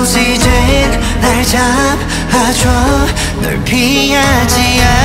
circles 이젠 날 잡아줘 널 피하지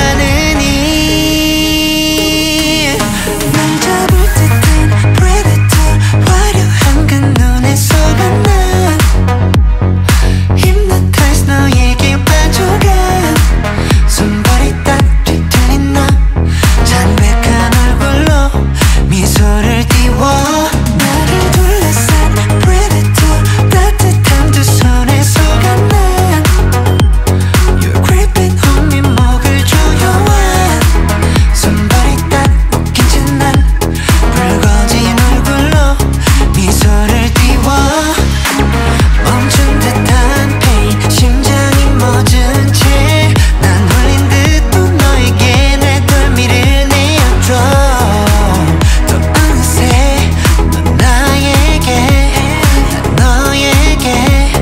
않으니 날 잡을 듯한 predator 화려한 그 눈에 속아 난 hypnotize 너에게 빠져가 손발이 딱 뒤틀린 나 창백한 얼굴로 미소를 띄워 나를 둘러싼 predator 따뜻한 두 손에 속아 난 You're creeping on me 목을 조여와 손발이 딱 묶인 채 난 붉어진 얼굴로 미소를 띄워 멈춘 듯한 pain 심장이 멎은 채 난 홀린 듯 또 너에게 내 덜미를 내어줘 또 어느새 넌 나에게 난 너에게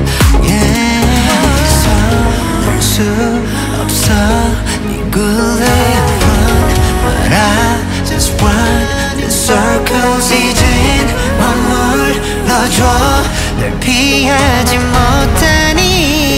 서둘 수 없어 네 굴레 run but I just run in circles 이젠 머물러줘 널 피하지 못하니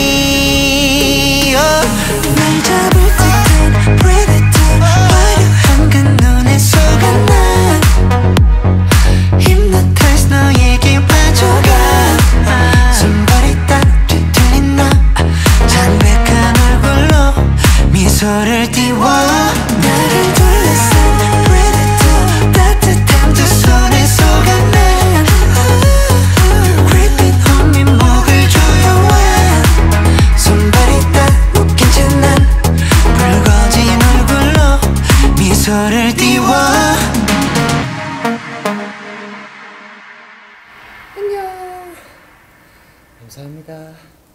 날 잡을 듯한 predator 화려한 그 눈에 속아 난 hypnotize 너에게 빠져가 손발이 딱 뒤틀린 나 창백한 얼굴로 미소를 띄워 나를 둘러싼 predator 따뜻한 두 손에 속아 난 You're creeping on me 목을 조여와 손발이 딱 묶인 채 난 붉어진 얼굴로 미소를 띄워 안녕. 감사합니다.